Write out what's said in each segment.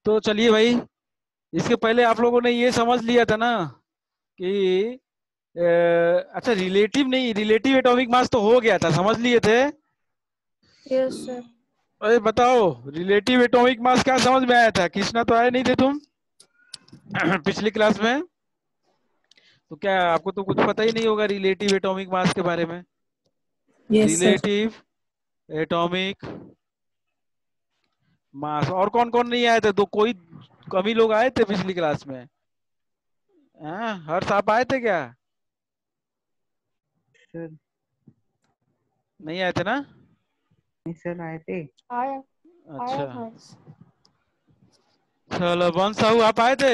तो चलिए भाई, इसके पहले आप लोगों ने ये समझ लिया था ना कि अच्छा, रिलेटिव नहीं, रिलेटिव एटॉमिक मास तो हो गया था, समझ लिए थे। Yes sir. अरे बताओ, रिलेटिव एटॉमिक मास क्या समझ में आया था? कृष्णा तो आए नहीं थे तुम पिछली क्लास में। तो क्या आपको तो कुछ पता ही नहीं होगा रिलेटिव एटॉमिक मास के बारे में? Yes sir. Relative atomic mass, और कौन कौन नहीं आए थे? तो कोई कमी लोग आए थे पिछली क्लास में? हाँ, हर्ष आप आए थे क्या? सर नहीं आए थे ना? नहीं सर आए थे। आया आया अच्छा, था। चलो वंश साहू आप आए थे?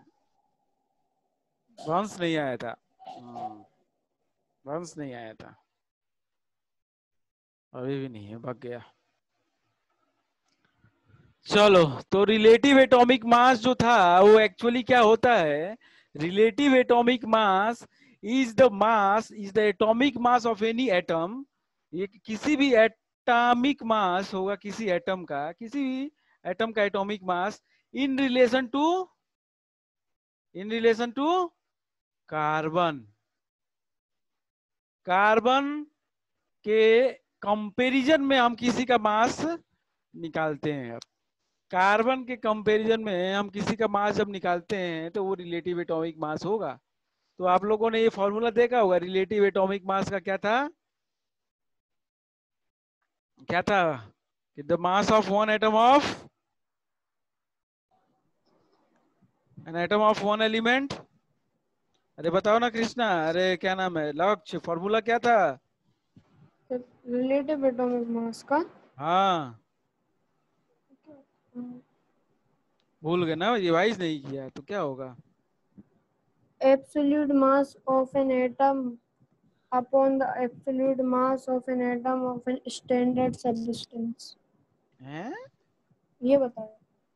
वंश नहीं आया था। वंश नहीं आया था, अभी भी नहीं है, भाग गया। चलो, तो रिलेटिव एटॉमिक मास जो था वो एक्चुअली क्या होता है? Relative atomic mass is the atomic mass of any atom. ये किसी भी एटॉमिक मास होगा, किसी एटम का, किसी भी एटम का atomic mass in relation to carbon. Carbon के कंपैरिजन में हम किसी का मास निकालते हैं। कार्बन के कंपैरिजन में हम किसी का मास जब निकालते हैं तो वो रिलेटिव एटॉमिक मास होगा। तो आप लोगों ने ये फॉर्मूला देखा होगा, रिलेटिव एटॉमिक मास का क्या था? क्या था? कि the mass of one atom of an atom of one element. अरे बताओ ना कृष्णा, अरे क्या नाम है, लक्ष्य, फॉर्मूला क्या था? रिलेटिव एटॉमिक मास का हाँ, भूल गए ना, रिवाइज नहीं किया तो क्या होगा? Absolute mass of an atom upon the absolute mass of an atom of an standard substance. हैं? ये बताओ।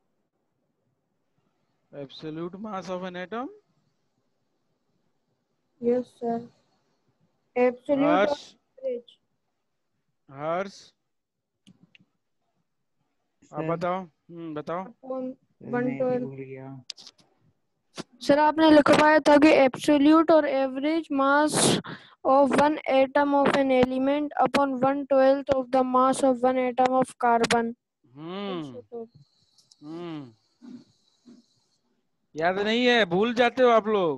Absolute mass of an atom. Yes sir. Absolute और हर्ष, एवरेज। हर्ष आप सर बताओ। बताओ। अपॉन मैं भी 112। भूल गया। सर आपने लिखवाया था कि एब्सोल्यूट और average mass of one atom of an element upon 1/12 of the mass of one atom of carbon. Hmm hmm याद नहीं है, भूल जाते हो आप लोग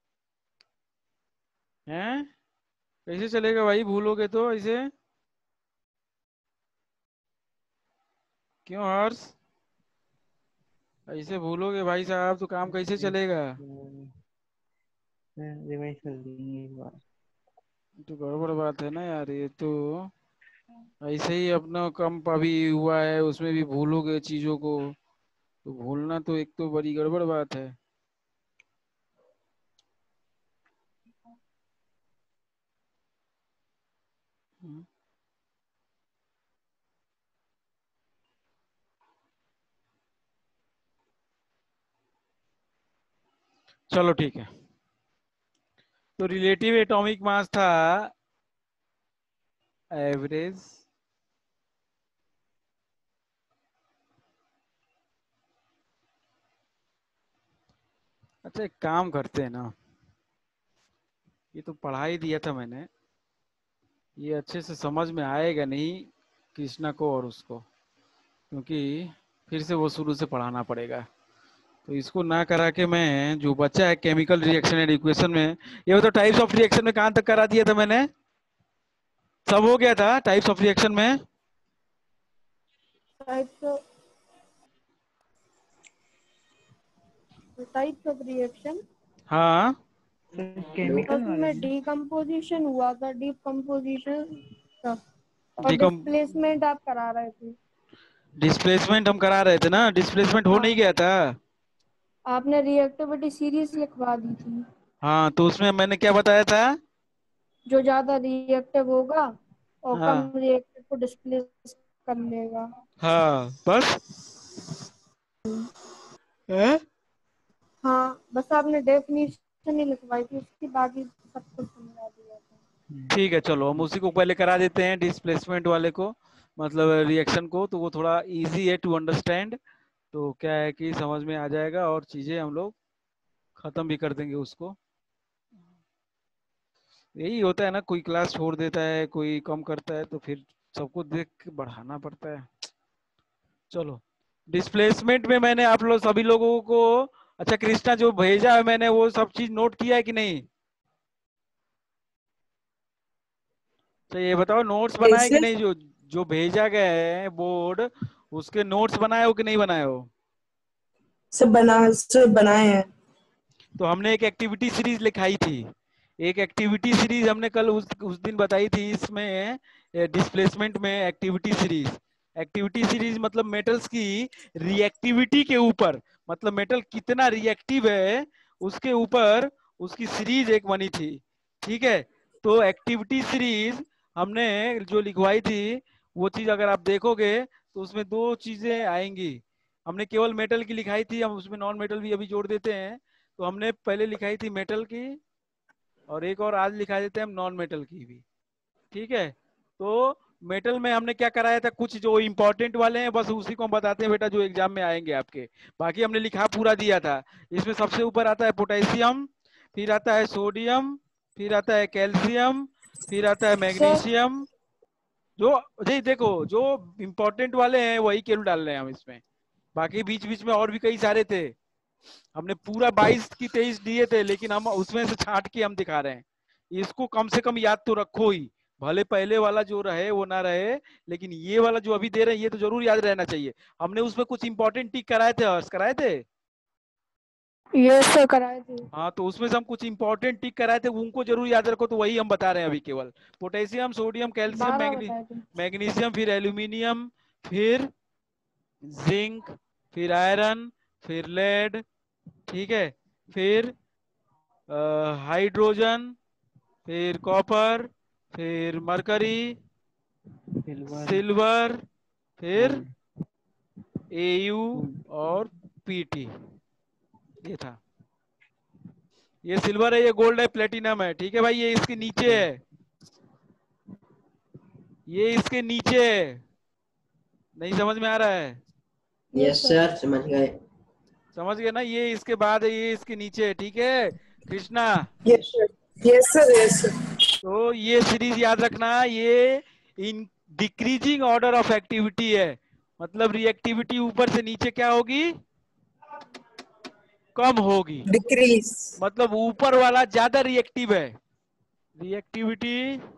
हैं? कैसे चलेगा भाई, भूलोगे तो ऐसे? क्यों हर्ष, ऐसे भूलोगे भाई साहब तो काम कैसे चलेगा? रिवाइज कर देंगे एक बार। तो गड़बड़ बात है ना यार, ये तो ऐसे ही अपना कम अभी हुआ है, उसमें भी भूलोगे चीजों को, तो भूलना तो एक तो बड़ी गड़बड़ बात है। हम्म, चलो ठीक है। तो रिलेटिव एटॉमिक मास था एवरेज अच्छा, एक काम करते हैं ना, ये तो पढ़ा ही दिया था मैंने, ये अच्छे से समझ में आएगा नहीं कृष्णा को और उसको, क्योंकि फिर से वो शुरू से पढ़ाना पड़ेगा। तो इसको ना करा के मैं जो बच्चा है केमिकल रिएक्शन एंड इक्वेशन में, ये बताओ टाइप्स ऑफ रिएक्शन में कहाँ तक करा दिया था मैंने? सब हो गया था टाइप्स ऑफ रिएक्शन में? टाइप्स ऑफ रिएक्शन हाँ, केमिकल वाले में में। डिकम्पोजिशन हुआ था, डिकम्पोजिशन था, और डिकम डिस्प्लेसमेंट आप करा रहे थे। डिस्प्लेसमेंट हम करा रहे थे ना, डिस्प्लेसमेंट हो नहीं हाँ, गया था। आपने रिएक्टिविटी सीरीज लिखवा दी थी। हाँ, तो उसमें मैंने क्या बताया था? जो ज्यादा रिएक्टिव होगा और कम हाँ रिएक्टिव को डिस्प्लेस कर लेगा। हाँ, बस है? हाँ, बस आपने डेफिनेशन ही लिखवाई थी उसकी, बाकी सब कुछ समझा दिया था। ठीक है, चलो हम उसी को पहले करा देते हैं, डिस्प्लेसमेंट वाले को, मतलब रिएक्शन को, तो वो थोड़ा इजी है टू अंडरस्टैंड। तो क्या है कि समझ में आ जाएगा और चीजें हम लोग खत्म भी कर देंगे उसको। यही होता है ना, कोई क्लास छोड़ देता है, कोई कम करता है, तो फिर सबको देख के बढ़ाना पड़ता है। चलो, डिस्प्लेसमेंट में मैंने आप लोग सभी लोगों को, अच्छा कृष्णा जो भेजा है मैंने वो सब चीज नोट किया है कि नहीं? तो ये बताओ नोट्स बनाए कि कैसे नहीं? जो जो भेजा गया है बोर्ड, उसके नोट्स बनाए हो कि नहीं बनाए हो? सब बनाए हैं। तो हमने एक एक्टिविटी सीरीज लिखाई थी, एक एक्टिविटी सीरीज हमने कल उस दिन बताई थी। इसमें डिस्प्लेसमेंट में एक्टिविटी सीरीज मतलब मेटल्स की रिएक्टिविटी के ऊपर, मतलब मेटल कितना रिएक्टिव है उसके ऊपर उसकी सीरीज एक बनी थी। ठीक है, तो एक्टिविटी सीरीज हमने जो लिखवाई थी वो चीज अगर आप देखोगे तो उसमें दो चीजें आएंगी। हमने केवल मेटल की लिखाई थी, हम उसमें नॉन मेटल भी अभी जोड़ देते हैं। तो हमने पहले लिखाई थी मेटल की, और एक और आज लिखा देते हैं हम नॉन मेटल की भी। ठीक है, तो मेटल में हमने क्या कराया था, कुछ जो इंपॉर्टेंट वाले हैं बस उसी को हम बताते हैं बेटा, जो एग्जाम में आएंगे आपके। बाकी हमने लिखा पूरा दिया था। इसमें सबसे ऊपर आता है पोटेशियम, फिर आता है सोडियम, फिर आता है कैल्शियम, फिर आता है सर मैग्नीशियम। जो जी देखो, जो इंपॉर्टेंट वाले हैं वही केवल डाल रहे हैं हम इसमें, बाकी बीच बीच में और भी कई सारे थे। हमने पूरा 22 की 23 दिए थे, लेकिन हम उसमें से छांट के हम दिखा रहे हैं। इसको कम से कम याद तो रखो ही, भले पहले वाला जो रहे वो ना रहे, लेकिन ये वाला जो अभी दे रहे हैं ये तो जरूर याद रहना चाहिए। हमने उसमें कुछ इंपॉर्टेंट टिक कराए थे, हर्ष कराए थे। ये सर कराए थे। हाँ, तो उसमें से हम कुछ इंपॉर्टेंट टिक कराए थे, उनको जरूर याद रखो। तो वही हम बता रहे हैं अभी केवल, पोटेशियम, सोडियम, कैल्शियम, 12 बताए थे। मैग्नीशियम, फिर एल्यूमिनियम, फिर जिंक, फिर आयरन, फिर लेड। ठीक है, फिर हाइड्रोजन, फिर कॉपर, फिर मरकरी, सिल्वर। सिल्वर, फिर गोल्ड। AU gold. और पीटी। ये था, ये सिल्वर है, ये गोल्ड है, प्लेटिनम है। ठीक है भाई, ये इसके नीचे है, ये इसके नीचे है। नहीं समझ में आ रहा है? Yes sir. समझ गए। समझ गए ना, ये इसके बाद है, ये इसके नीचे है। ठीक है Krishna, yes sir. Yes sir. Yes sir. तो ये सीरीज याद रखना, ये in decreasing order of activity है, मतलब रिएक्टिविटी ऊपर से नीचे क्या होगी, कम होगी। डिक्रीज। मतलब ऊपर वाला ज्यादा रिएक्टिव है, रिएक्टिविटी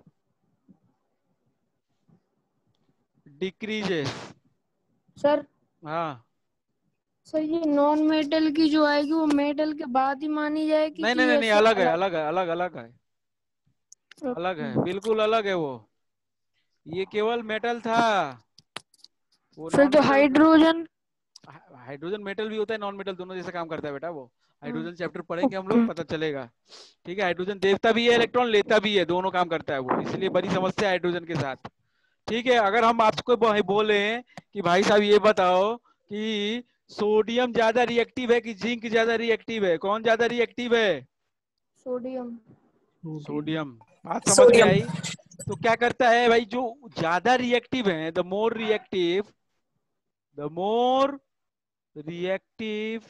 डिक्रीजेस। सर हाँ, सर ये नॉन मेटल की जो आएगी वो मेटल के बाद ही मानी जाएगी नहीं कि नहीं नहीं नहीं, ऐसे अलग है, अलग? अलग है, अलग अलग है, अलग है, बिल्कुल अलग है वो। ये केवल मेटल था, वो फिर नॉन तो मेटल। हाइड्रोजन। हाइड्रोजन मेटल भी होता है, नॉन मेटल दोनों जैसा काम करता है बेटा वो। हाइड्रोजन चैप्टर पढ़ेंगे हम ओके। लोग, पता चलेगा। ठीक है, हाइड्रोजन देता भी है इलेक्ट्रॉन, लेता भी है, दोनों काम करता है वो, इसलिए बड़ी समस्या है हाइड्रोजन के साथ। ठीक है, अगर हम आपको बोले कि भाई साहब ये बताओ कि सोडियम ज्यादा रिएक्टिव है कि जिंक ज्यादा रिएक्टिव है, कौन ज्यादा रिएक्टिव है? सोडियम। सोडियम। बात समझ में सोडियम। आई? तो क्या करता है भाई, जो ज्यादा रिएक्टिव है, the more reactive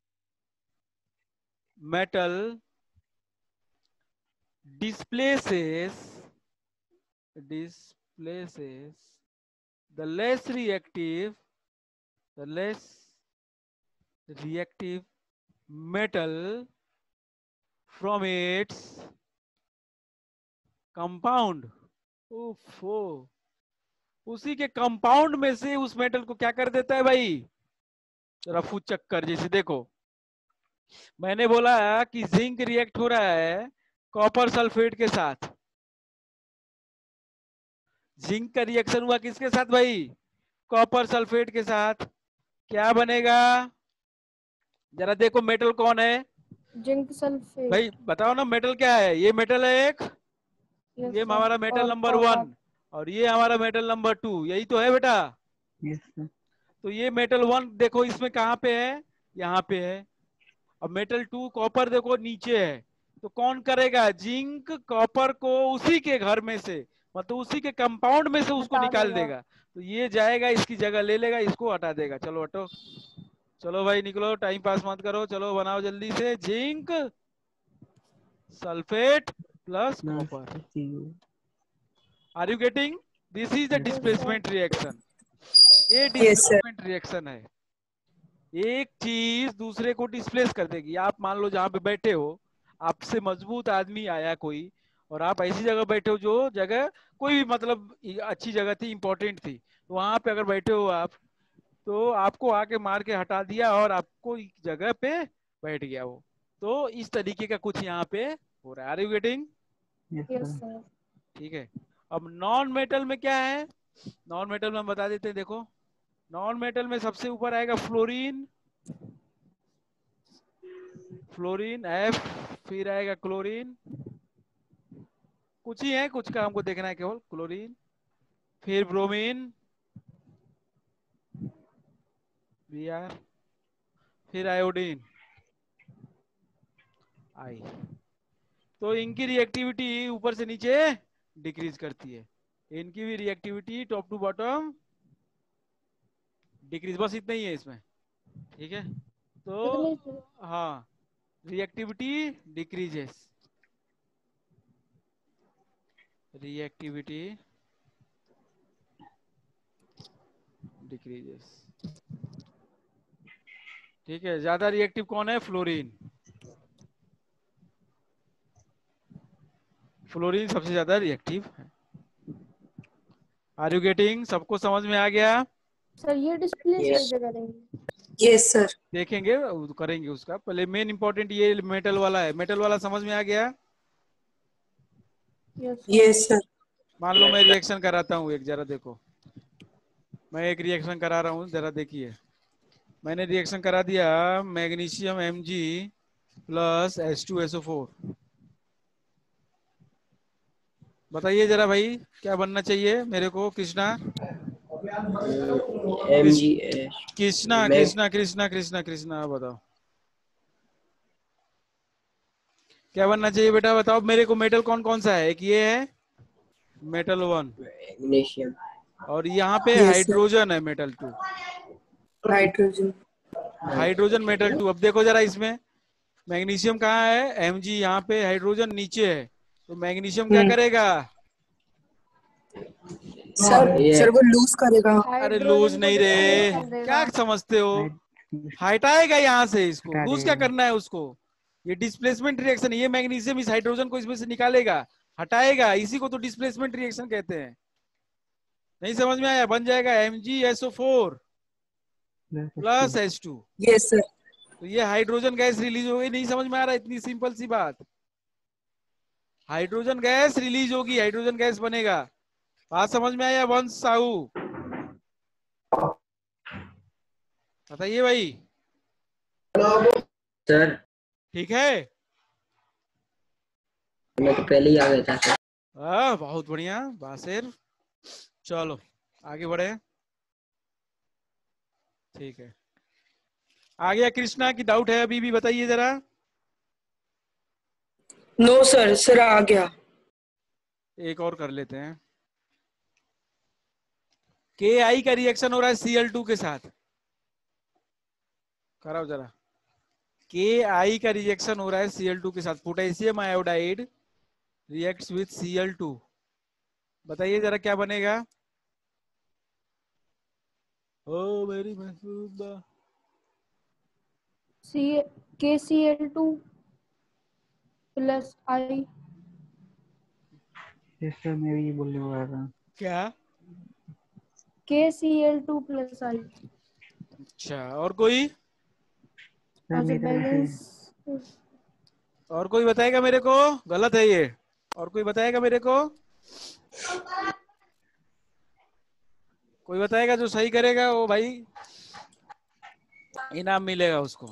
metal displaces the less reactive metal from its compound। ओफो, उसी के कंपाउंड में से उस मेटल को क्या कर देता है भाई, रफू चक्कर। जैसे देखो, मैंने बोला कि जिंक रिएक्ट हो रहा है कॉपर सल्फेट के साथ। जिंक का रिएक्शन हुआ किसके साथ भाई, कॉपर सल्फेट के साथ। क्या बनेगा, जरा देखो मेटल कौन है जिंक सल्फेट। भाई, बताओ ना मेटल क्या है। ये मेटल है एक, यस ये सर। हमारा मेटल और नंबर कॉपर। 1, और ये हमारा मेटल नंबर 2, यही तो है बेटा। Yes sir. तो ये मेटल 1 देखो इसमें कहाँ पे है, यहाँ पे है। अब मेटल 2 कॉपर देखो नीचे है। तो कौन करेगा, जिंक कॉपर को उसी के घर में से, मतलब उसी के कंपाउंड में से उसको हटा निकाल देगा। देगा। तो ये जाएगा इसकी जगह ले लेगा, इसको हटा देगा। चलो हटो, चलो भाई निकलो, टाइम पास मत करो, चलो बनाओ जल्दी से। Zinc sulphate plus plus copper. Cu. Are you getting? This is the Yes, Yes, sir. Displacement reaction. ये Yes, sir. डिस्प्लेसमेंट रिएक्शन है। एक चीज दूसरे को डिस्प्लेस कर देगी। आप मान लो जहां पे बैठे हो, आपसे मजबूत आदमी आया कोई, और आप ऐसी जगह बैठे हो जो जगह कोई भी मतलब अच्छी जगह थी, इंपॉर्टेंट थी, तो वहां पे अगर बैठे हो आप, तो आपको आके मार के हटा दिया और आपको एक जगह पे बैठ गया वो। तो इस तरीके का कुछ यहाँ पे हो रहा है। Are you getting? yes, Yes, sir. sir. ठीक है। अब नॉन मेटल में क्या है? नॉन मेटल में हम बता देते हैं, देखो। नॉन मेटल में सबसे ऊपर आएगा फ्लोरीन, फ्लोरीन F, फिर आएगा क्लोरीन, कुछ ही है, कुछ का हमको देखना है केवल, क्लोरीन, फिर ब्रोमीन Br, फिर आयोडीन I। तो इनकी रिएक्टिविटी ऊपर से नीचे डिक्रीज करती है, इनकी भी reactivity top to bottom decrease, बस इतना ही है इसमें। ठीक है, तो इतनी सी- हाँ, रिएक्टिविटी डिक्रीजेस, रिएक्टिविटी डिक्रीजेस। ठीक है, ज्यादा रिएक्टिव कौन है? फ्लोरीन। फ्लोरीन सबसे ज्यादा रिएक्टिव है। Are you getting? सबको समझ में आ गया? सर ये डिस्प्लेस Yes. कैसे करेंगे? Yes, sir. देखेंगे, करेंगे उसका। पहले मेन इंपॉर्टेंट ये मेटल वाला है। मेटल वाला समझ में आ गया? Yes sir. Yes, sir. मान लो मैं रिएक्शन कराता हूँ एक, जरा देखो। मैं एक रिएक्शन करा रहा हूँ, जरा देखिए। मैंने रिएक्शन करा दिया, मैग्नीशियम Mg प्लस H2SO4। बताइए जरा भाई, क्या बनना चाहिए मेरे को? कृष्णा, MgS कृष्णा मैग कृष्णा कृष्णा कृष्णा कृष्णा बताओ क्या बनना चाहिए बेटा? बताओ मेरे को। मेटल कौन कौन सा है? एक ये है मेटल 1, मैग्नीशियम और यहाँ पे Yes, sir. हाइड्रोजन है मेटल 2। Nitrogen. Hydrogen metal 2। अब देखो जरा इसमें, मैग्नीशियम कहाँ है? Mg यहाँ पे, हाइड्रोजन नीचे है, तो मैग्नीशियम क्या Hmm. करेगा? Sir, ये sir वो lose करेगा. अरे लूज हाइड्रोजन को नहीं रे, डिस्प्लेस कर क्या देगा। समझते हो? Right. हटाएगा यहाँ से इसको, हटा लूज क्या देगा। करना है उसको? ये डिस्प्लेसमेंट रिएक्शन है। ये मैग्नीशियम इस हाइड्रोजन को इसमें से निकालेगा, हटाएगा, इसी को तो डिस्प्लेसमेंट रिएक्शन कहते हैं। नहीं समझ में आया? बन जाएगा MgSO4 Plus plus H2. H2। Yes, sir. तो ये हाइड्रोजन गैस रिलीज हो गई। नहीं समझ में आ रहा? इतनी सिंपल सी बात। हाइड्रोजन गैस रिलीज होगी, हाइड्रोजन गैस बनेगा। बात समझ में आया? वंश साहू बताइए भाई। सर ठीक है, मैं तो पहले ही आ गया था सर। बहुत बढ़िया बासिर। चलो आगे बढ़े। ठीक है, आ गया कृष्णा की डाउट है अभी भी? बताइए जरा। No, sir. Sir आ गया. एक और कर लेते हैं। KI का रिएक्शन हो रहा है Cl2 के साथ, कराओ जरा। KI का रिएक्शन हो रहा है Cl2 के साथ। Potassium iodide reacts with Cl2। बताइए जरा क्या बनेगा? ओ मेरी महबूबा। सी KCl2 plus I। Yes, sir. मैं भी ये बोलने वाला था. क्या? KCl2 plus I। अच्छा, और कोई? सर अच्छा मेरी तरफ से बैलेंस। और कोई बताएगा मेरे को? गलत है ये। और कोई बताएगा मेरे को? कोई बताएगा जो सही करेगा वो भाई इनाम मिलेगा उसको।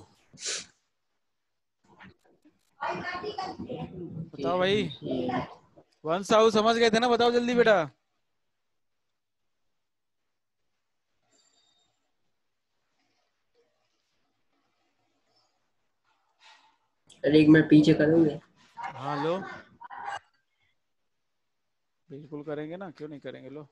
बताओ भाई। वंश साहू समझ गए थे ना? बताओ जल्दी बेटा। सर एक मिनट पीछे करोगे? हाँ लो, बिल्कुल करेंगे ना, क्यों नहीं करेंगे, लो।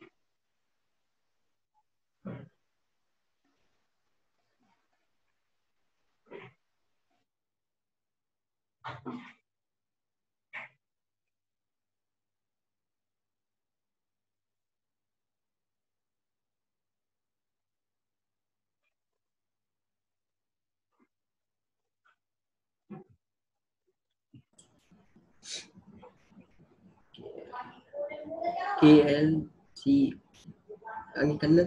KLC आगे करना।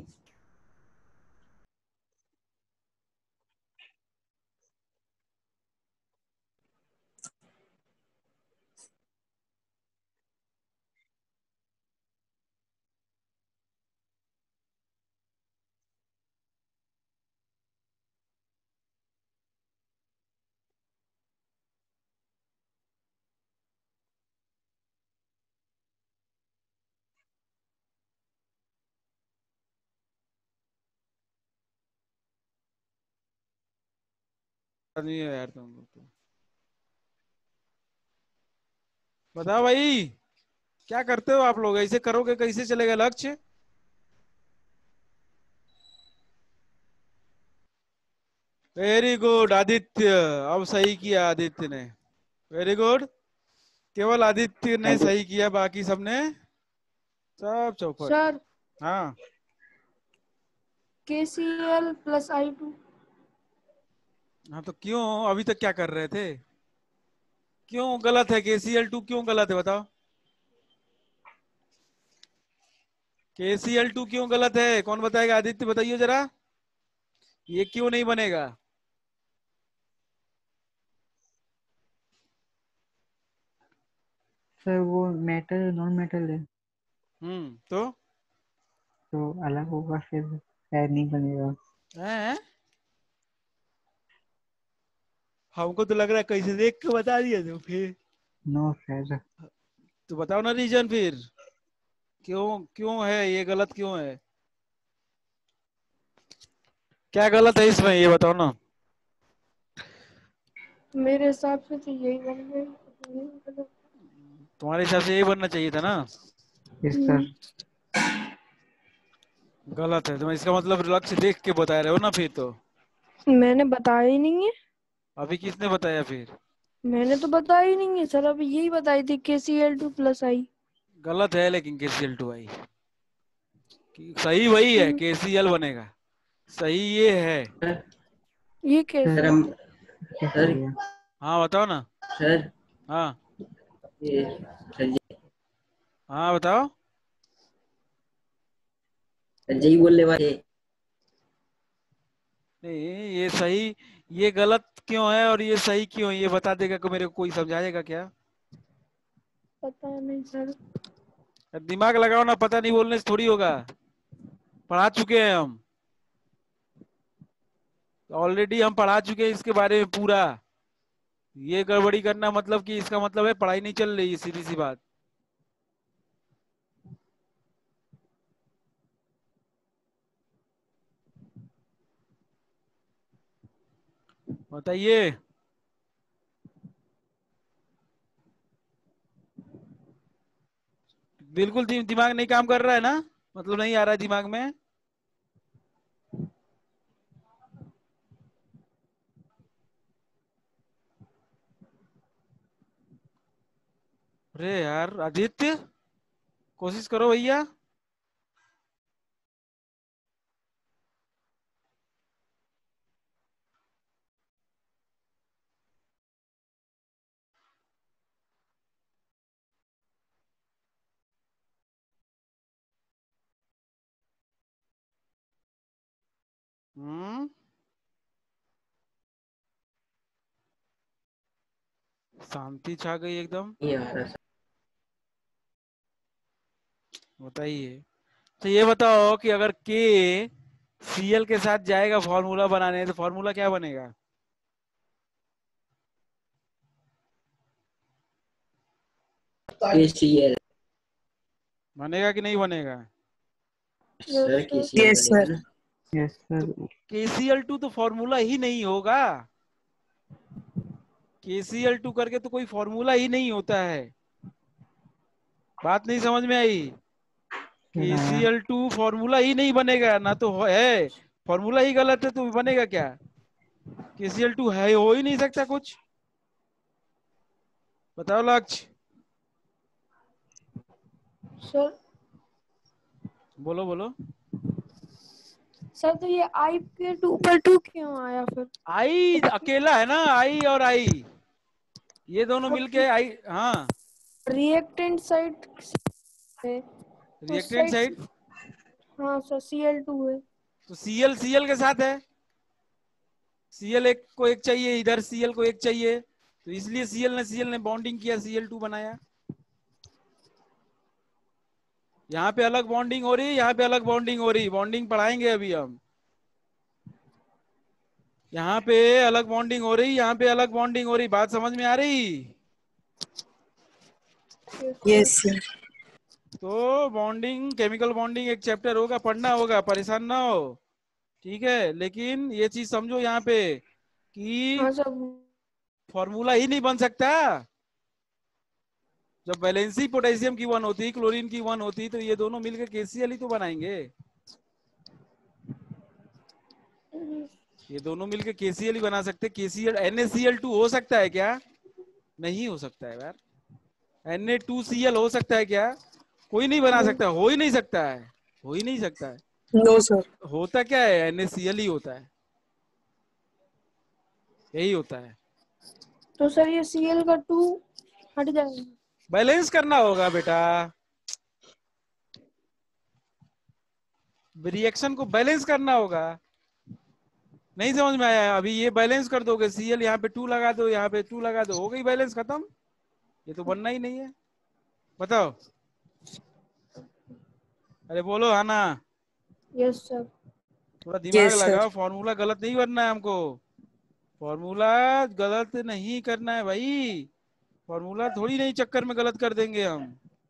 नहीं है यार तुम लोग तो। बताओ भाई, क्या करते हो आप लोग? ऐसे करोगे कैसे चलेगा लक्ष्य? वेरी गुड आदित्य, अब सही किया आदित्य ने। वेरी गुड, केवल आदित्य ने थैंक यू। सही किया, बाकी सबने सब चौपट। सर हाँ, KCl plus I2। हाँ तो क्यों अभी तक क्या कर रहे थे? क्यों गलत है? KCl2 क्यों गलत है बताओ? KCl2 क्यों गलत है? कौन बताएगा? आदित्य बताइए जरा, ये क्यों नहीं बनेगा? सर वो मेटल नॉन मेटल है तो अलग होगा, फिर शायद नहीं बनेगा। हैं? हमको तो लग रहा है कैसे देख के बता दिया तो फिर। No sir. तो बताओ ना रीजन फिर, क्यों क्यों है ये गलत? क्यों है? क्या गलत है इसमें, ये बताओ ना। मेरे हिसाब से तो यही बन गई। तुम्हारे हिसाब से यही बनना चाहिए था ना? Yes sir. गलत है तो इसका मतलब लक्ष्य देख के बता रहे हो ना फिर तो। मैंने बताया ही नहीं है। अभी किसने बताया फिर? मैंने तो बताया ही नहीं है सर, अभी यही बताई थी KCl2 plus I। गलत है लेकिन KCl2 आई, सही वही है, KCl बनेगा। सही ये है। सर ये सर सर कैसे? हम कैसे हो सर गया? हाँ बताओ ना। सर हाँ ये संजय हाँ बताओ। संजय ही बोलने वाले। नहीं ये सही, ये गलत क्यों है और ये सही क्यों है, ये बता देगा को मेरे को कोई समझाएगा क्या? पता नहीं सर। दिमाग लगाओ ना, पता नहीं बोलने से थोड़ी होगा। पढ़ा चुके हैं हम, ऑलरेडी हम पढ़ा चुके हैं इसके बारे में पूरा। ये गड़बड़ी करना मतलब कि इसका मतलब है पढ़ाई नहीं चल रही है, सीधी सी बात। बताइए। बिल्कुल दिमाग नहीं काम कर रहा है ना, मतलब नहीं आ रहा है दिमाग में? अरे यार आदित्य, कोशिश करो भैया। हम्म, शांति छा गई एकदम। नहीं आ रहा सर। बताइए। तो ये बताओ कि अगर KCl के साथ जाएगा फॉर्मूला बनाने, तो फॉर्मूला क्या बनेगा? KCL बनेगा कि नहीं बनेगा? सर यस KCL यस बनेगा सर। ना। यस तो सर। KCl2 तो फॉर्मूला ही नहीं होगा। KCl2 करके तो कोई फॉर्मूला ही नहीं होता है। बात नहीं समझ में आई? फिर आया। KCl2 फॉर्मूला ही नहीं बनेगा ना, तो है फॉर्मूला ही गलत है तो बनेगा क्या? KCl2 है, हो ही नहीं सकता कुछ। बताओ लक्ष्य, सर। बोलो बोलो। सर तो ये I के ऊपर 2 क्यों आया फिर? आई अकेला है ना, आई और आई, ये दोनों मिलके आई। हाँ रिएक्टेंट साइड है। रिएक्टेंट साइड, हाँ सर, Cl2 है। तो Cl के साथ है, Cl एक को एक चाहिए, इधर Cl को एक चाहिए, तो इसलिए Cl ने बॉन्डिंग किया, Cl2 बनाया। यहाँ पे अलग बॉन्डिंग हो रही, यहाँ पे अलग बॉन्डिंग हो रही, बॉन्डिंग पढ़ाएंगे अभी हम। यहाँ पे अलग बॉन्डिंग हो रही, यहाँ पे अलग बॉन्डिंग हो रही, बात समझ में आ रही? Yes sir. तो बॉन्डिंग, केमिकल बॉन्डिंग एक चैप्टर होगा, पढ़ना होगा, परेशान ना हो, ठीक है। लेकिन ये चीज समझो यहाँ पे कि हाँ सर। फॉर्मूला ही नहीं बन सकता। जब वैलेंसी पोटेशियम की 1 होती, क्लोरीन की 1 होती, तो ये दोनों मिलकर KCl ही तो बनाएंगे। ये दोनों मिलकर KCl ही बना सकते। KCl NaCl2 हो सकता है क्या? नहीं हो सकता है यार। Na2Cl हो सकता है क्या? कोई नहीं बना सकता, हो ही नहीं सकता है, हो ही नहीं सकता है। No sir. होता क्या है? NaCl ही होता है, यही होता है। तो सर ये Cl का 2 हट जाएगा। बैलेंस करना होगा बेटा, रिएक्शन को बैलेंस करना होगा। नहीं समझ में आया? अभी ये बैलेंस कर दोगे, Cl यहाँ पे 2 लगा दो, यहाँ पे 2 लगा दो, हो गई बैलेंस, खत्म। ये तो बनना ही नहीं है। बताओ, अरे बोलो हाँ ना। Yes sir. थोड़ा दिमाग यस लगाओ, सर। फॉर्मूला गलत नहीं बनना है हमको, फॉर्मूला गलत नहीं करना है भाई। फॉर्मूला थोड़ी नहीं चक्कर में गलत कर देंगे हम,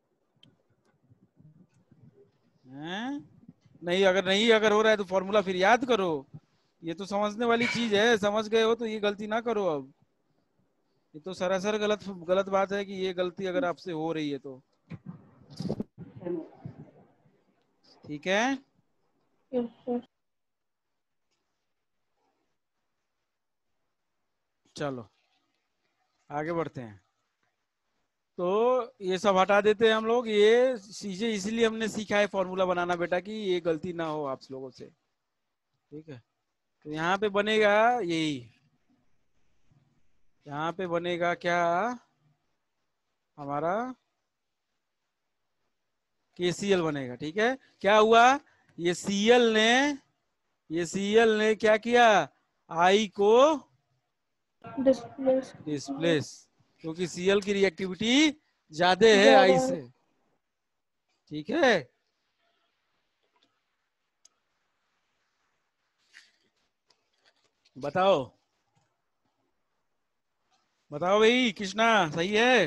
हैं? नहीं, अगर हो रहा है तो फॉर्मूला फिर याद करो। ये तो समझने वाली चीज है, समझ गए हो तो ये गलती ना करो अब। ये तो सरासर गलत गलत बात है कि ये गलती अगर आपसे हो रही है तो, ठीक है। Yes sir. चलो आगे बढ़ते हैं। तो ये सब हटा देते हैं हम लोग, ये चीजें इसलिए हमने सीखा है फॉर्मूला बनाना बेटा, कि ये गलती ना हो आप लोगों से, ठीक है। तो यहाँ पे बनेगा यही, यहाँ पे बनेगा क्या हमारा, KCl बनेगा, ठीक है। क्या हुआ? ये Cl ने ये Cl ने क्या किया? I को डिस्प्लेस। डिस्प्लेस, क्योंकि Cl की रिएक्टिविटी ज्यादा है ज्यादा I है। से, ठीक है। बताओ बताओ भाई, कृष्णा सही है?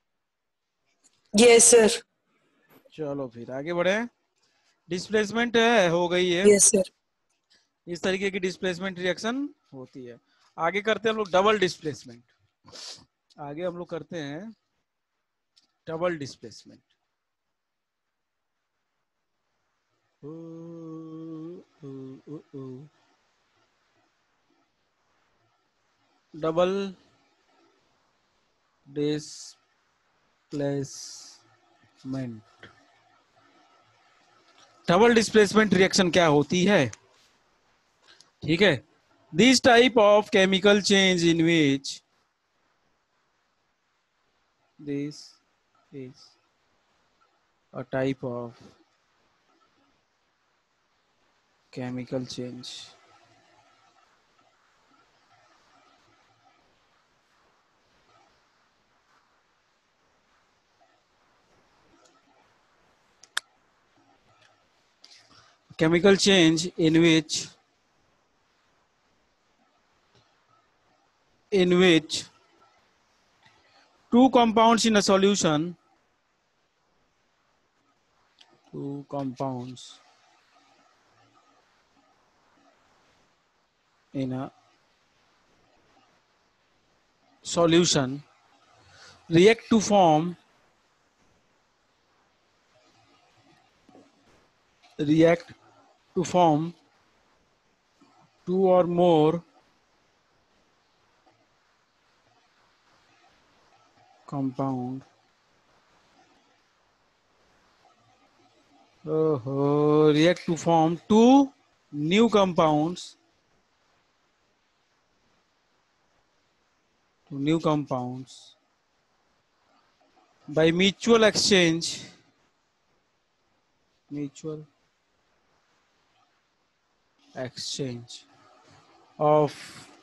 Yes sir. चलो फिर आगे बढ़े। डिस्प्लेसमेंट है, हो गई है। Yes sir. इस तरीके की डिस्प्लेसमेंट रिएक्शन होती है। आगे करते हैं हम लोग डबल डिस्प्लेसमेंट। आगे हम लोग करते हैं double displacement. Double displacement, double displacement reaction क्या होती है, ठीक है। This type of chemical change in which this is a type of chemical change chemical change in which two compounds in a solution, two compounds in a solution react to form two or more compound react to form two new compounds by mutual exchange mutual exchange of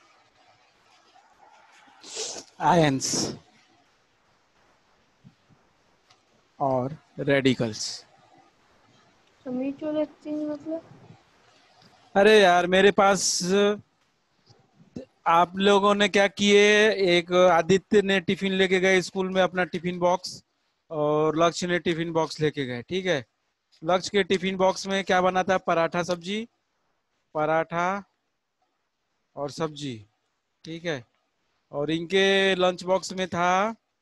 ions or radicals। तो mutual exchange मतलब? अरे यार मेरे पास आप लोगों ने क्या किए, एक आदित्य ने टिफिन लेके गए स्कूल में अपना टिफिन बॉक्स, और लक्ष्य ने टिफिन बॉक्स लेके गए, ठीक है। लक्ष्य के टिफिन बॉक्स में क्या बना था, पराठा सब्जी, पराठा और सब्जी, ठीक है। और इनके लंच बॉक्स में था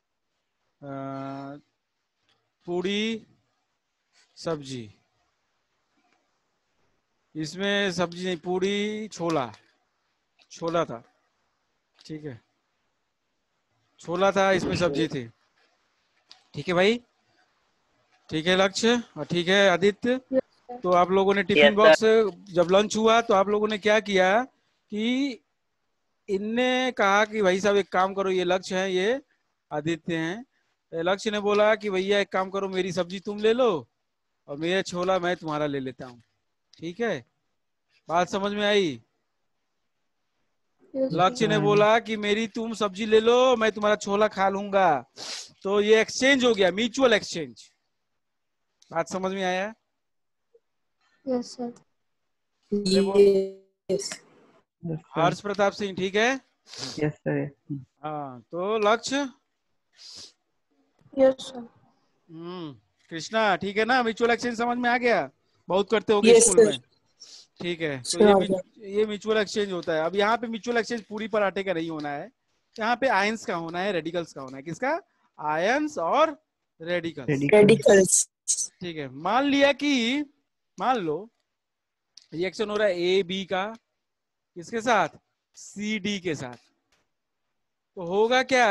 पूड़ी सब्जी, इसमें सब्जी नहीं, पूड़ी छोला, छोला था, ठीक है, छोला था, इसमें सब्जी थी, ठीक है भाई, ठीक है लक्ष्य और ठीक है आदित्य। तो आप लोगों ने टिफिन बॉक्स जब लंच हुआ तो आप लोगों ने क्या किया कि इनने कहा कि भाई साहब एक काम करो, ये लक्ष्य है, ये आदित्य हैं, लक्ष्य ने बोला कि भैया एक काम करो, मेरी सब्जी तुम ले लो और मेरा छोला मैं तुम्हारा ले लेता हूँ, ठीक है, बात समझ में आई। लक्ष्य ने बोला कि मेरी तुम सब्जी ले लो, मैं तुम्हारा छोला खा लूंगा, तो ये एक्सचेंज हो गया, म्यूचुअल एक्सचेंज। बात समझ में आया? Yes sir. अरे वो yes. Yes, sir. Harsh Pratap Singh, ठीक है। Yes, sir. हाँ तो लक्ष्य, यस सर। कृष्णा, ठीक है ना, म्यूचुअल एक्सचेंज समझ में आ गया, बहुत करते होगे यस स्कूल सर। में, ठीक है। तो सर आ गया। ये म्यूचुअल एक्सचेंज होता है। अब यहाँ पे म्यूचुअल एक्सचेंज पूरी पराठे का नहीं होना है, यहाँ पे आयंस का होना है, रेडिकल्स का होना है। किसका? आयंस और रेडिकल्स, Radicals. रेडिकल्स। ठीक है। मान लिया कि, मान लो रिएक्शन हो रहा है ए बी का, किसके साथ? सी डी के साथ। तो होगा क्या,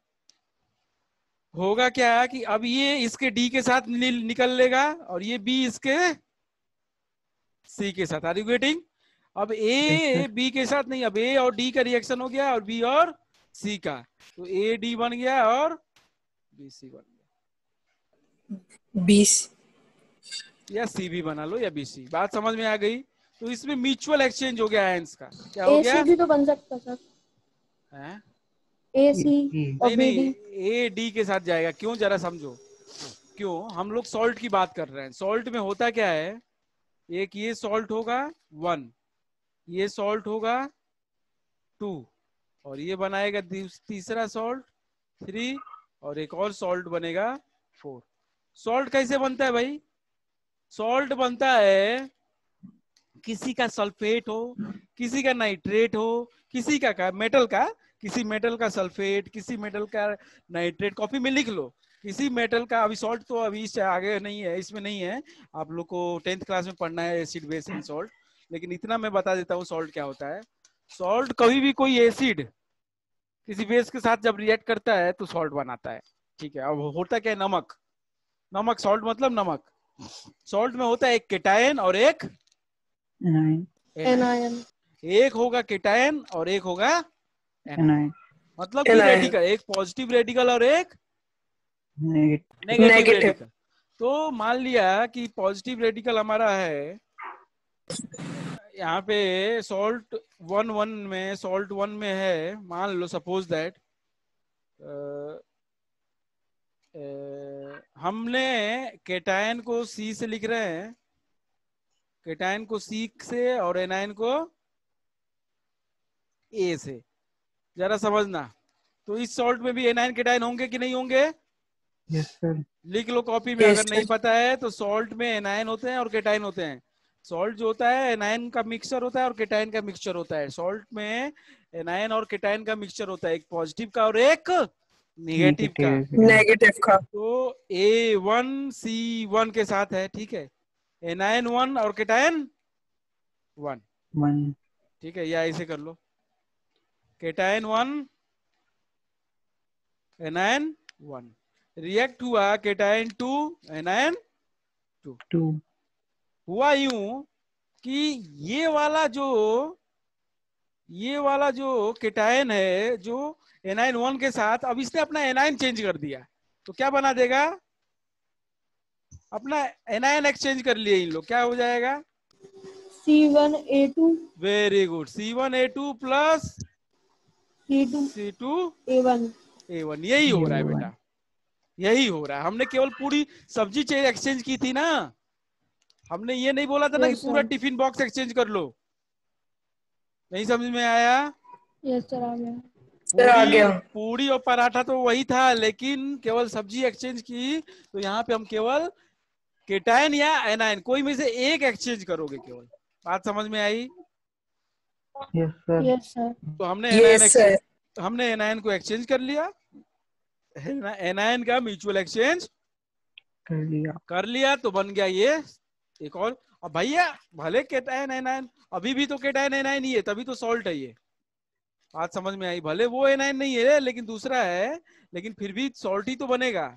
होगा क्या कि अब ये इसके डी के साथ निकल लेगा और ये बी इसके सी के साथ। Are you getting? अब Yes, ए sir. बी के साथ नहीं, अब ए और डी का रिएक्शन हो गया और बी और सी का, तो ए डी बन गया और बी सी बन गया, 20। या सी भी बना लो या बी सी। बात समझ में आ गई? तो इसमें म्यूचुअल एक्सचेंज हो गया आयंस का। क्या हो ए गया? सी भी तो बन सकता सर, हैं? ए सी और नहीं बी नहीं, डी। ए डी के साथ जाएगा। क्यों, जरा समझो क्यों। हम लोग सॉल्ट की बात कर रहे हैं। सॉल्ट में होता क्या है, एक ये सॉल्ट होगा 1, ये सॉल्ट होगा 2, और ये बनाएगा तीसरा सॉल्ट 3, और एक और सॉल्ट बनेगा 4। सॉल्ट कैसे बनता है भाई? सॉल्ट बनता है, किसी का सल्फेट हो, किसी का नाइट्रेट हो, किसी का मेटल का, किसी मेटल का सल्फेट, किसी मेटल का नाइट्रेट। कॉपी में लिख लो, किसी मेटल का। अभी सॉल्ट तो अभी इससे आगे नहीं है, इसमें नहीं है, आप लोग को 10th क्लास में पढ़ना है एसिड बेस एंड सॉल्ट, लेकिन इतना मैं बता देता हूँ सॉल्ट क्या होता है। सॉल्ट कभी भी कोई एसिड किसी बेस के साथ जब रिएक्ट करता है तो सॉल्ट बनाता है, ठीक है। अब होता क्या है, नमक, नमक, सॉल्ट मतलब नमक। सॉल्ट में होता है एक केटायन और एक Anion. एनायन। एक होगा केटायन और एक होगा एनायन। Anion. मतलब कि एनायन। रेडिकल, एक पॉजिटिव रेडिकल और एक Negative. Negative negative. रेडिकल। तो मान लिया कि पॉजिटिव रेडिकल हमारा है यहाँ पे, सॉल्ट 1 में, सॉल्ट 1 में है, मान लो सपोज दैट हमने केटायन को सी से लिख रहे हैं, केटायन को सी से और एनायन को ए से। जरा समझना, तो इस सॉल्ट में भी एनायन केटायन होंगे कि नहीं होंगे? Yes, sir. लिख लो कॉपी में, यस अगर नहीं सर। पता है तो। सॉल्ट में एनायन होते हैं और केटायन होते हैं। सॉल्ट जो होता है एनायन का मिक्सचर होता है और केटायन का मिक्सचर होता है। सॉल्ट में एनायन और केटायन का मिक्सचर होता है, एक पॉजिटिव का और एक नेगेटिव का। Negative. नेगेटिव का। तो A1C1 के साथ है, ठीक है, एनायन 1 और केटायन 1, 1. ठीक है, या ऐसे कर लो, केटायन 1 एनायन 1, रिएक्ट हुआ केटायन 2 एनायन 2। 2. हुआ यूं कि ये वाला जो केटायन है, जो एनायन 1 के साथ, अब इसने अपना एनायन चेंज कर दिया, तो क्या बना देगा? अपना एनायन एक्सचेंज कर लिए इन लोग, क्या हो जाएगा? C1A2 very good, C1A2 plus C2 C2A1, A1। यही हो रहा है A1 बेटा, यही हो रहा है। हमने केवल पूरी सब्जी चेंज एक्सचेंज की थी ना, हमने ये नहीं बोला था ना कि यस पूरा सर, टिफिन बॉक्स एक्सचेंज कर लो। नहीं समझ में आया? यस सर आ गया। सर आ पूरी गया। पूरी और पराठा तो वही था, लेकिन केवल सब्जी एक्सचेंज की, तो यहाँ पे हम केवल केटायन या एनायन कोई में से एक एक्सचेंज करोगे केवल। बात समझ में आई? Yes sir. यस सर, तो हमने एनायन यस सर। हमने एनायन को एक्सचेंज कर लिया, एनायन का म्यूचुअल एक्सचेंज कर लिया। तो बन गया ये एक और। अब भैया भले केटायन एनायन, अभी भी तो केटायन एनायन ही है, तभी तो सॉल्ट है ये। बात समझ में आई? भले वो एनायन नहीं है लेकिन दूसरा है, लेकिन फिर भी सॉल्ट ही तो बनेगा।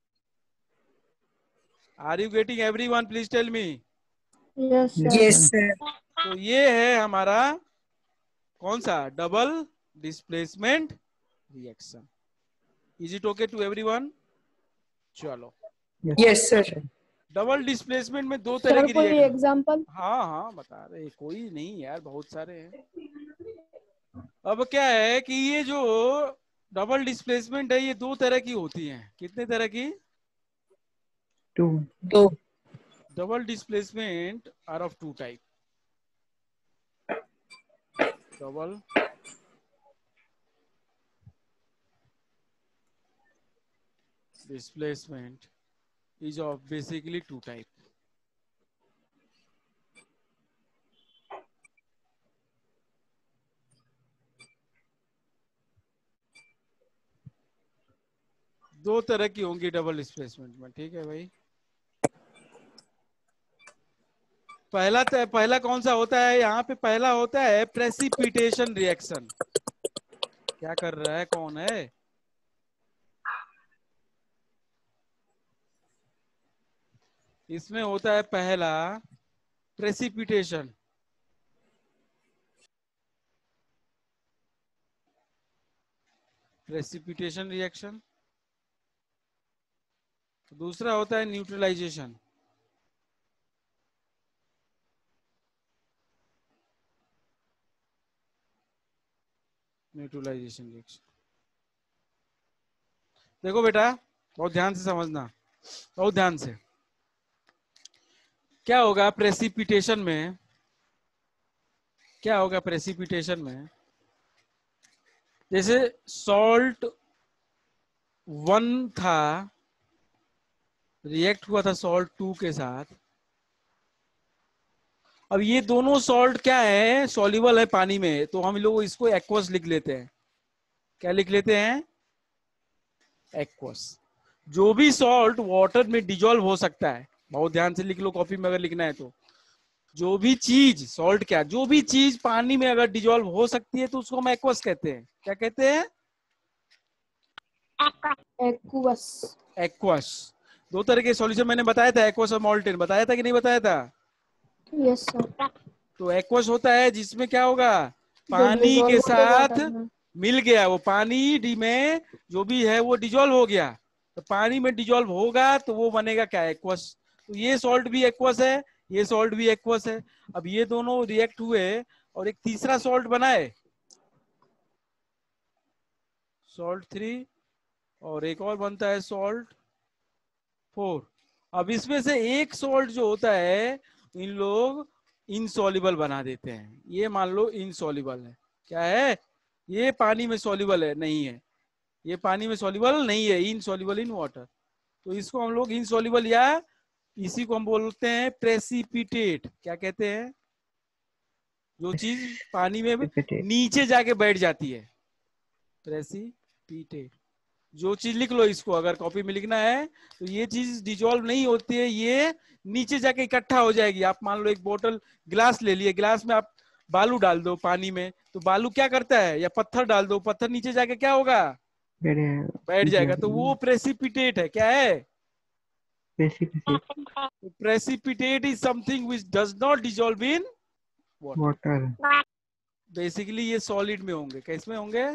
Are you getting everyone? Please tell me. Yes sir, yes sir. तो ये है हमारा कौन सा? Double displacement reaction. Is it okay to everyone? चलो, यस सर। डबल डिस्प्लेसमेंट में दो तरह सर की कोई रिएक्शन। एग्जांपल? हाँ हाँ बता रहे, कोई नहीं यार, बहुत सारे हैं। अब क्या है कि ये जो डबल डिस्प्लेसमेंट है, ये दो तरह की होती हैं। कितने तरह की? 2 2। Double displacement are of two type. Double displacement is of basically two type. दो तरह की होंगी डबल डिस्प्लेसमेंट में, ठीक है भाई। पहला कौन सा होता है? यहाँ पे पहला होता है प्रेसिपिटेशन रिएक्शन। क्या कर रहा है? कौन है? इसमें होता है पहला प्रेसिपिटेशन। Precipitation reaction. दूसरा होता है न्यूट्रलाइजेशन। Neutralisation reaction. देखो बेटा, बहुत ध्यान से समझना, बहुत ध्यान से। क्या होगा प्रेसिपिटेशन में? क्या होगा प्रेसिपिटेशन में? जैसे सॉल्ट 1 था, रिएक्ट हुआ था सॉल्ट 2 के साथ। अब ये दोनों सॉल्ट क्या है? सॉल्युबल है पानी में, तो हम लोग इसको एक्वस लिख लेते हैं। क्या लिख लेते हैं? एक्वस। जो भी सॉल्ट वाटर में डिजोल्व हो सकता है, बहुत ध्यान से लिख लो कॉपी में अगर लिखना है तो। जो भी चीज सॉल्ट, क्या जो भी चीज पानी में अगर डिजोल्व हो सकती है तो उसको हम एक्वस कहते हैं। क्या कहते हैं? एक्वस। एक्वस। दो तरह के सॉल्यूशन मैंने बताया था, एक्वस और मॉल्टेन, बताया था कि नहीं बताया था? यस सर, तो एक्वस होता है जिसमें क्या होगा? जो पानी dissolve के होते साथ वाटर में। मिल गया, वो पानी डी में जो भी है वो डिजोल्व हो गया, तो पानी में डिजोल्व होगा तो वो बनेगा क्या? एक्वस। तो ये सॉल्ट भी एक्वस है, ये सॉल्ट भी एक्वस है। अब ये दोनों रिएक्ट हुए और एक तीसरा सॉल्ट बनाए, सॉल्ट 3, और एक और बनता है सॉल्ट 4। अब इसमें से एक सॉल्ट जो होता है, इन लोग इनसॉल्युबल बना देते हैं। ये मान लो इनसॉल्युबल है। क्या है? ये पानी में सॉल्युबल है नहीं है, ये पानी में सॉल्युबल नहीं है, इनसॉल्युबल इन वाटर। तो इसको हम लोग इनसॉल्युबल, या इसी को हम बोलते हैं प्रेसिपिटेट। क्या कहते हैं? जो चीज पानी में Precipitate। नीचे जाके बैठ जाती है, प्रेसिपिटेट। जो चीज लिख लो इसको, अगर कॉपी में लिखना है तो ये चीज डिजोल्व नहीं होती है, ये नीचे जाके इकट्ठा हो जाएगी। आप मान लो एक बोतल गिलास ले लिए, गिलास में आप बालू डाल दो पानी में, तो बालू क्या करता है? या पत्थर डाल दो, पत्थर नीचे जाके क्या होगा? बैठ जाएगा। तो वो प्रेसिपिटेट है। क्या है? Precipitate is something which does not dissolve in water. Water. Basically ये सॉलिड में होंगे। किस में होंगे?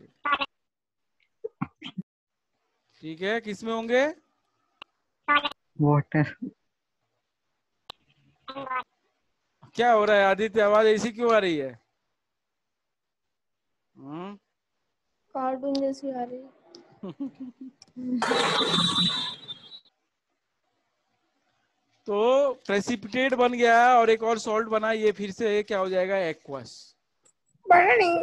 सॉलिड। ठीक है, किस में होंगे? water. क्या हो रहा है आदित्य, आवाज ऐसी क्यों आ रही है? कार्टून जैसी आ रही है। तो प्रेसिपिटेट बन गया और एक और सॉल्ट बना, ये फिर से क्या हो जाएगा? एक्वस। बड़ा नहीं।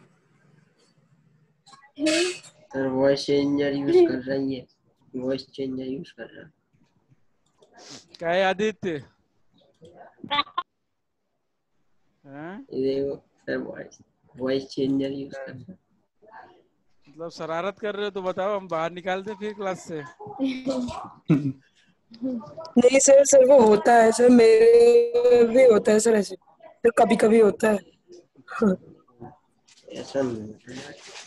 सर वॉइस चेंजर यूज कर रही है, वॉइस चेंजर यूज कर रहा है। क्या है आदित्य? हैं? ये देखो सर, वॉइस चेंजर यूज कर रहा है। मतलब शरारत कर रहे हो तो बताओ, हम बाहर निकाल दें फिर क्लास से? नहीं सर, सर वो होता है सर, मेरे भी होता है सर ऐसे, तो कभी कभी होता है। ऐसा नहीं।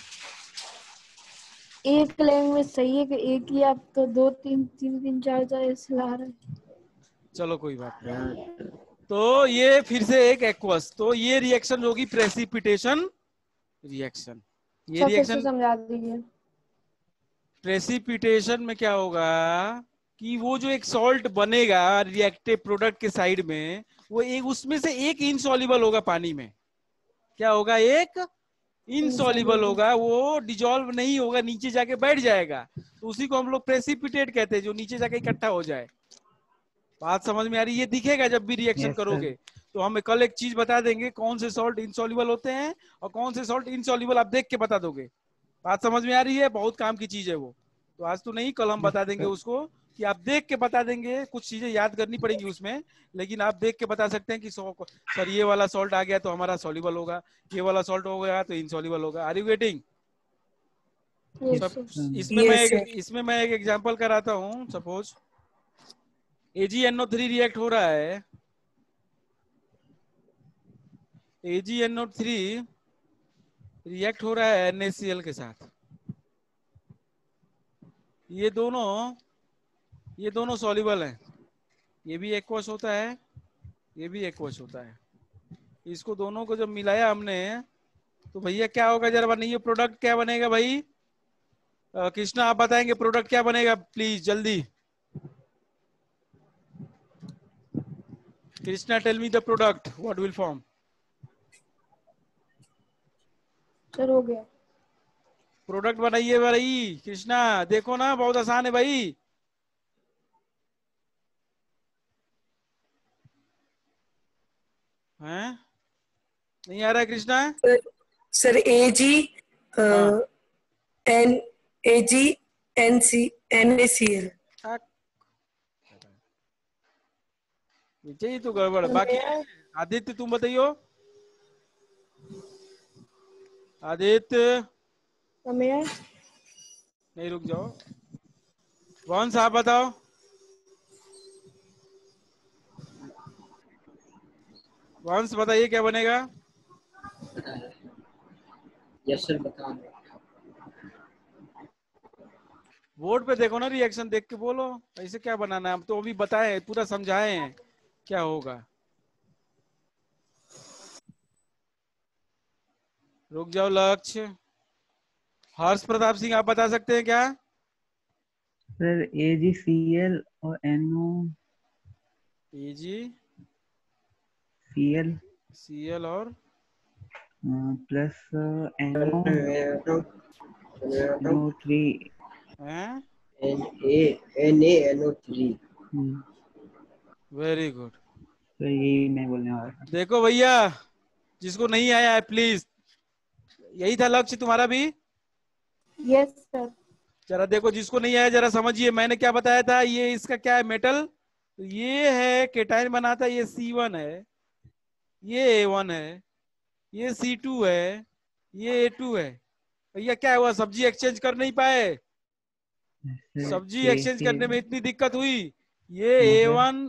एक लैंग्वेज सही है कि एक ही, आप तो दो तीन तीन तीन चार चार ऐसे ला रहे हैं। चलो कोई बात नहीं। तो ये फिर से एक एक्वस, तो ये रिएक्शन होगी प्रेसिपिटेशन रिएक्शन। ये सब फिर से रिएक्शन समझा दीजिए। प्रेसिपिटेशन में क्या होगा कि वो जो एक सॉल्ट बनेगा रिएक्टिव प्रोडक्ट के साइड में, वो एक उसमें से एक इनसॉल्युबल होगा पानी में। क्या होगा? एक इनसॉल्युबल होगा, वो डिजॉल्व नहीं होगा, नीचे जाके बैठ जाएगा। तो उसी को हम लोग प्रेसिपिटेट कहते हैं, जो नीचे जाके इकट्ठा हो जाए। बात समझ में आ रही है? ये दिखेगा जब भी रिएक्शन Yes, करोगे। sir. तो हम कल एक चीज बता देंगे, कौन से सॉल्ट इनसॉल्युबल होते हैं और कौन से सॉल्ट इनसॉल्युबल आप देख के बता दोगे। बात समझ में आ रही है? बहुत काम की चीज है वो। तो आज तो नहीं, कल हम Yes, बता देंगे sir. उसको कि आप देख के बता देंगे। कुछ चीजें याद करनी पड़ेंगी उसमें, लेकिन आप देख के बता सकते हैं कि सर ये वाला सॉल्ट आ गया तो हमारा सॉल्युबल होगा, ये वाला सॉल्ट हो गया तो इनसॉल्युबल होगा। Are you getting? Yes Yes, sir. इसमें यस सर। इसमें मैं एक एग्जांपल कराता हूँ। सपोज AgNO3 रिएक्ट हो रहा है, AgNO3 रिएक्ट हो रहा है NaCl के साथ। ये दोनों सॉल्युबल हैं। ये भी एक्वस होता है, ये भी एक्वस होता है। इसको दोनों को जब मिलाया हमने तो भैया क्या होगा जरा बताइए? प्रोडक्ट क्या बनेगा भाई? कृष्णा आप बताएंगे प्रोडक्ट क्या बनेगा प्लीज जल्दी। Krishna tell me the product what will form. Sir हो गया। प्रोडक्ट बनाइए भाई कृष्णा, देखो ना बहुत आसान है भाई। हैं? नहीं आ रहा है कृष्णा? सर AG हाँ NaCl। यही तो गड़बड़ है। बाकी आदित्य तुम बताइयो। आदित्य समय नहीं, रुक जाओ। वंश आप बताओ। वंश बताइए क्या बनेगा? यस सर बता दो। बोर्ड पे देखो ना, रिएक्शन देख के बोलो। ऐसे क्या बनाना है? हम तो अभी बताए, पूरा समझाए हैं क्या होगा। रुक जाओ लक्ष्य। हर्ष प्रताप सिंह आप बता सकते हैं क्या? Sir, AgCl और AgCl NoCl और plus NO3. हैं? NaNO3। Very good. तो यही मैं बोलने वाला था। देखो भैया, जिसको नहीं आया है प्लीज, यही था लक्ष्य तुम्हारा भी। Yes sir. जरा देखो, जिसको नहीं आया जरा समझिए मैंने क्या बताया था। ये इसका क्या है? मेटल। तो ये है केटाइन बनाता है, ये C1 है, ये A1 है, ये C2 है, ये A2 है। भैया क्या हुआ? सब्जी एक्सचेंज कर नहीं पाए? Sir, सब्जी A एक्सचेंज से करने में इतनी दिक्कत हुई। ये हाँ सर। A1,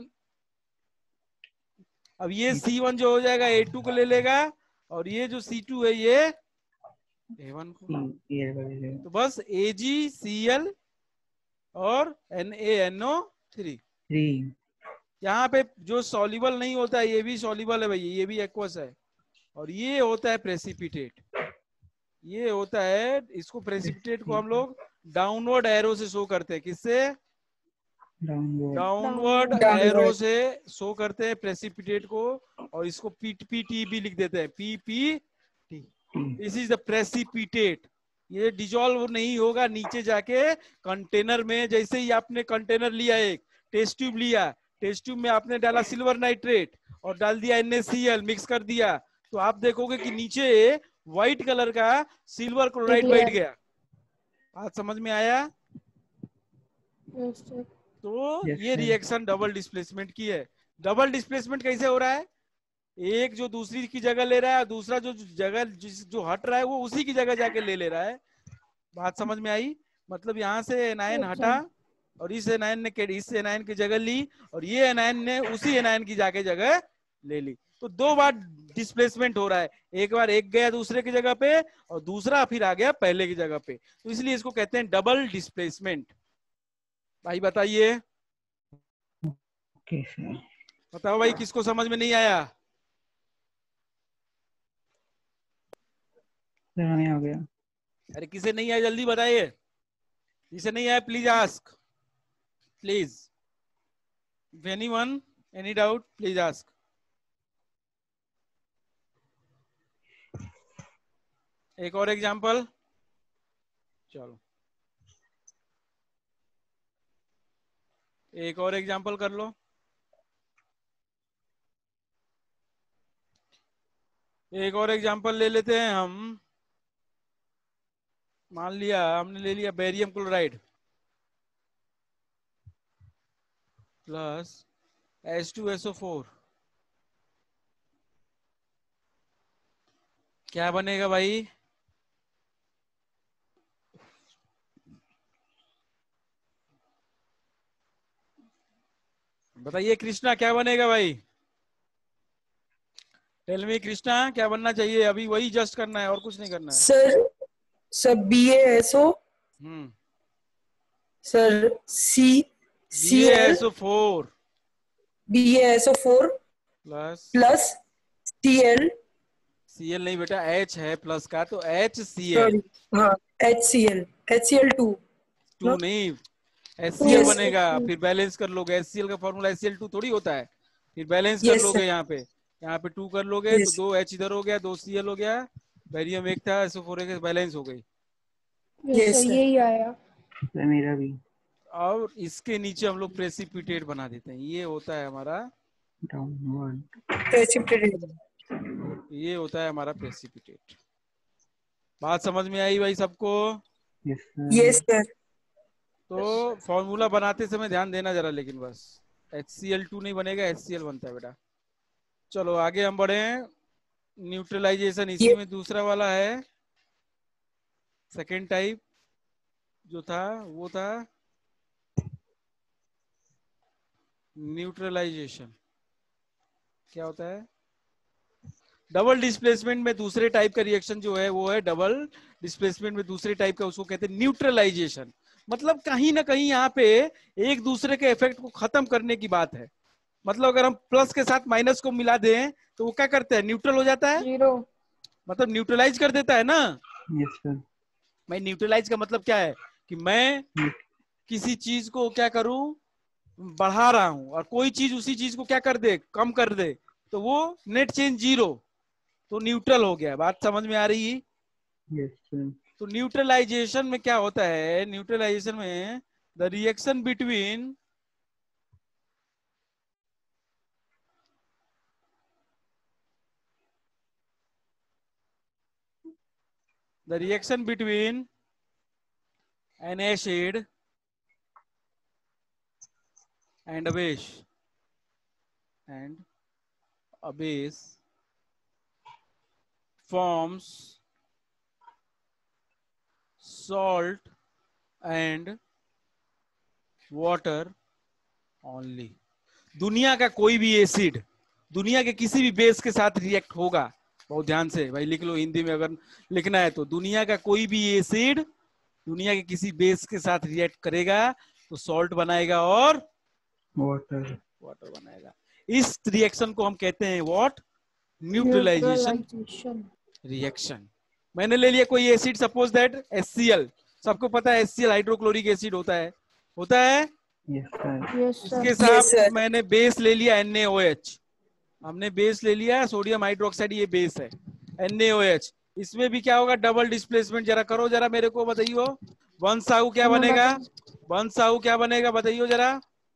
अब ये C1 जो हो जाएगा A2 को ले लेगा, और ये जो C2 है ये A1 को। तो बस AgCl और NaNO3। 3. यहाँ पे जो सॉल्युबल नहीं होता है ये भी सॉल्युबल है भैया, ये भी एक्वस है। और ये होता है प्रेसिपिटेट। ये होता है, इसको प्रेसिपिटेट को हम लोग डाउनवर्ड एरो से शो करते हैं। किससे? Downward downward Downward. एरो से शो करते हैं प्रेसिपिटेट को, और इसको पीटी भी लिख देते हैं, PPT. This is the precipitate. ये डिजॉल्व नहीं होगा नीचे जाके कंटेनर में। जैसे ही आपने कंटेनर लिया, एक टेस्ट ट्यूब लिया, टेस्ट ट्यूब में आपने डाला सिल्वर नाइट्रेट और डाल दिया NaCl, मिक्स कर दिया, तो आप देखोगे कि नीचे व्हाइट कलर का सिल्वर क्लोराइड बैठ गया। बात समझ में आया? Yes, sir. तो Yes, ये sir. रिएक्शन डबल डिस्प्लेसमेंट की है। डबल डिस्प्लेसमेंट कैसे हो रहा है? एक जो दूसरी की जगह ले रहा है, दूसरा जो जगह जो हट रहा है वो उसी की जगह जाके ले रहा है। बात समझ में आई? मतलब यहाँ से एनायन Yes, हटा sir. और इस एनायन ने इस एनायन की जगह ली, और ये एनायन ने उसी एनायन की जाके जगह ले ली। तो दो बार डिस्प्लेसमेंट हो रहा है, एक बार एक गया दूसरे की जगह पे और दूसरा फिर आ गया पहले की जगह पे, तो इसलिए इसको कहते हैं डबल डिस्प्लेसमेंट। भाई बताइए, ओके सर। बताओ भाई, किसको समझ में नहीं आया? सर हमें हो गया। अरे किसे नहीं आया जल्दी बताइए, जिसे नहीं आया please ask, please. If anyone any doubt please ask. एक और एग्जांपल, चलो एक और एग्जांपल कर लो। एक और एग्जांपल ले लेते हैं हम। मान लिया हमने ले लिया बेरियम क्लोराइड प्लस H2SO4, क्या बनेगा भाई? बताइए कृष्णा, क्या बनेगा भाई? टेल मी कृष्णा, क्या बनना चाहिए? अभी वही जस्ट करना है और कुछ नहीं करना है। Sir BaSO, hmm, sir CL, BaSO4 BaSO4 plus plus Cl, Cl नहीं बेटा, H है प्लस का, तो HCl। सॉरी, हाँ, HCl2 2 नहीं, HCl Yes, बनेगा, फिर बैलेंस कर लोगे। HCl का फॉर्मूला HCl2 थोड़ी होता है, फिर बैलेंस कर Yes, लोगे। sir. यहाँ पे 2 कर लोगे तो Yes. 2 H इधर हो गया, 2 Cl हो गया, बैरियम एक था, SO4 एक, बैलेंस हो गई। Yes, Yes, sir. sir. यही आया। सर मेरा भी। और इसके नीचे हम लोग प्रेसिपिटेट बना देते हैं। ये होता है हमारा, डाउनवर्ड Precipitate. ये होता है हमारा प्रेसिपिटेट। बात समझ में आई भाई सबको? Yes sir. Yes, sir. तो फॉर्मूला बनाते समय ध्यान देना जरा, लेकिन बस HCl2 नहीं बनेगा, HCl बनता है बेटा। चलो आगे हम बढ़े। न्यूट्रलाइजेशन इसी में दूसरा वाला है, सेकेंड टाइप जो था वो था न्यूट्रलाइजेशन। क्या होता है? डबल डिस्प्लेसमेंट में दूसरे टाइप का रिएक्शन जो है वो है डबल डिस्प्लेसमेंट में दूसरे टाइप का, उसको कहते हैं न्यूट्रलाइजेशन। मतलब कहीं ना कहीं यहाँ पे एक दूसरे के इफेक्ट को खत्म करने की बात है। मतलब अगर हम प्लस के साथ माइनस को मिला दें तो वो क्या करता है? न्यूट्रल हो जाता है, जीरो। मतलब न्यूट्रलाइज कर देता है ना। Yes sir. मैं न्यूट्रलाइज का मतलब क्या है कि मैं किसी चीज को क्या करूं, बढ़ा रहा हूं, और कोई चीज उसी चीज को क्या कर दे, कम कर दे, तो वो नेट चेंज जीरो, तो न्यूट्रल हो गया। बात समझ में आ रही है? Yes sir. तो न्यूट्रलाइजेशन में क्या होता है? न्यूट्रलाइजेशन में the reaction between an acid and a base forms salt and water only। दुनिया का कोई भी एसिड दुनिया के किसी भी बेस के साथ रिएक्ट होगा, बहुत ध्यान से भाई लिख लो, हिंदी में अगर लिखना है तो, दुनिया का कोई भी एसिड दुनिया के किसी बेस के साथ रिएक्ट करेगा तो सॉल्ट बनाएगा और वाटर बनाएगा। इस रिएक्शन को हम कहते हैं व्हाट? Neutralisation reaction. मैंने ले लिया कोई एसिड, सपोज दैट HCl। सबको पता है HCl हाइड्रोक्लोरिक एसिड होता है यस सर। Yes sir. इसके साथ sir. मैंने बेस ले लिया NaOH, हमने बेस ले लिया सोडियम हाइड्रोक्साइड, ये बेस है NaOH। इसमें भी क्या होगा, डबल डिस्प्लेसमेंट। जरा करो, जरा मेरे को बताइयो, वंश साहू क्या मैं बनेगा, बता- वंश साहू क्या बनेगा बताइयो जरा।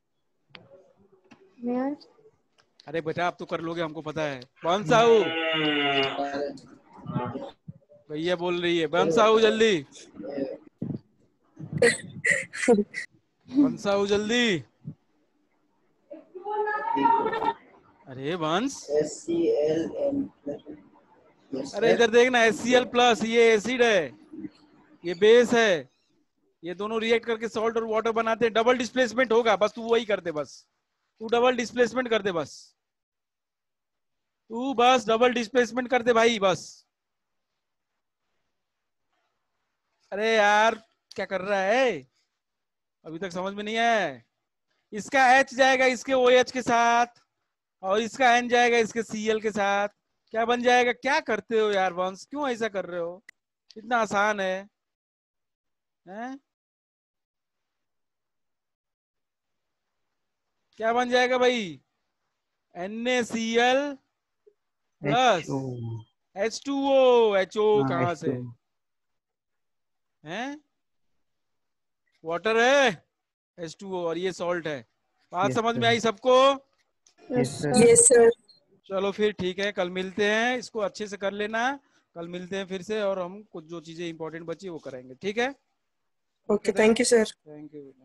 मैं अरे बेटा आप तो कर लोगे, हमको पता है। वंश साहू, भैया बोल रही है, वंश साहू जल्दी, वंश साहू जल्दी। अरे वंश, अरे इधर देखना, HCl+, ये एसिड है, ये बेस है, ये दोनों रिएक्ट करके सॉल्ट और वाटर बनाते हैं, डबल डिस्प्लेसमेंट होगा। बस तू वही कर दे, बस तू डबल डिस्प्लेसमेंट कर दे, बस तू बस डबल डिस्प्लेसमेंट कर दे भाई, बस। अरे यार क्या कर रहा है, अभी तक समझ में नहीं आया। इसका H जाएगा इसके OH के साथ, और इसका N जाएगा इसके Cl के साथ। क्या बन जाएगा, क्या करते हो यार वंश, क्यों ऐसा कर रहे हो, इतना आसान है, हैं? क्या बन जाएगा भाई, NaCl plus HO। H2O। HO हाँ कहाँ से H2O। है, वाटर है H2O, और ये सॉल्ट है। बात यस समझ में सर। आई सबको? Yes yes sir. Sir. Yes, sir. चलो फिर ठीक है, कल मिलते हैं, इसको अच्छे से कर लेना, कल मिलते हैं फिर से, और हम कुछ जो चीजें इंपॉर्टेंट बची वो करेंगे, ठीक है? Okay, thank you, sir. Thank you.